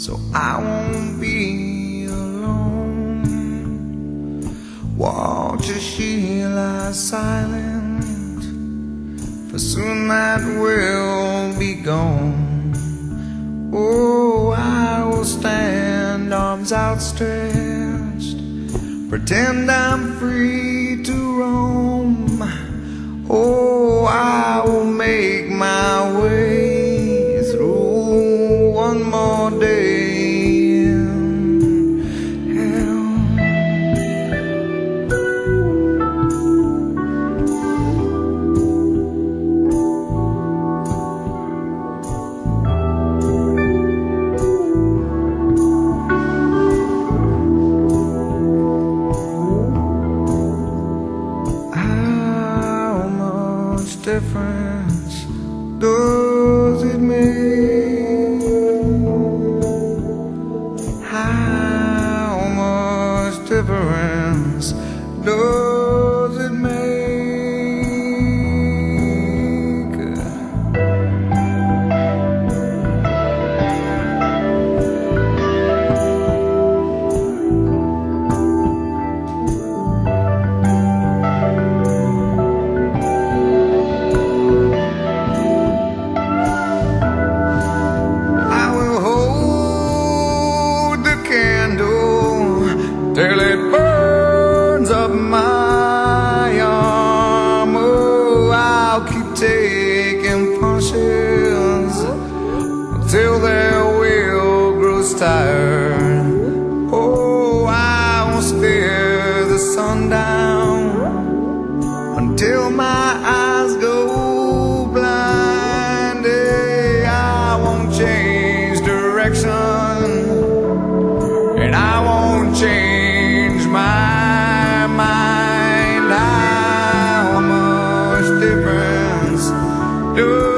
so I won't be alone. Watch as she lies silent, for soon that will be gone. Oh, I will stand arms outstretched, pretend I'm free to roam. Oh, I will make my way through one more day in hell. How much difference does it make? How much difference does it make? Till it burns up my arm. Oh, I'll keep taking punches until their will grows tired. Oh, I won't stare the sun down until my eyes go blind. Hey, I won't change direction, and I won't change my mind. How much difference do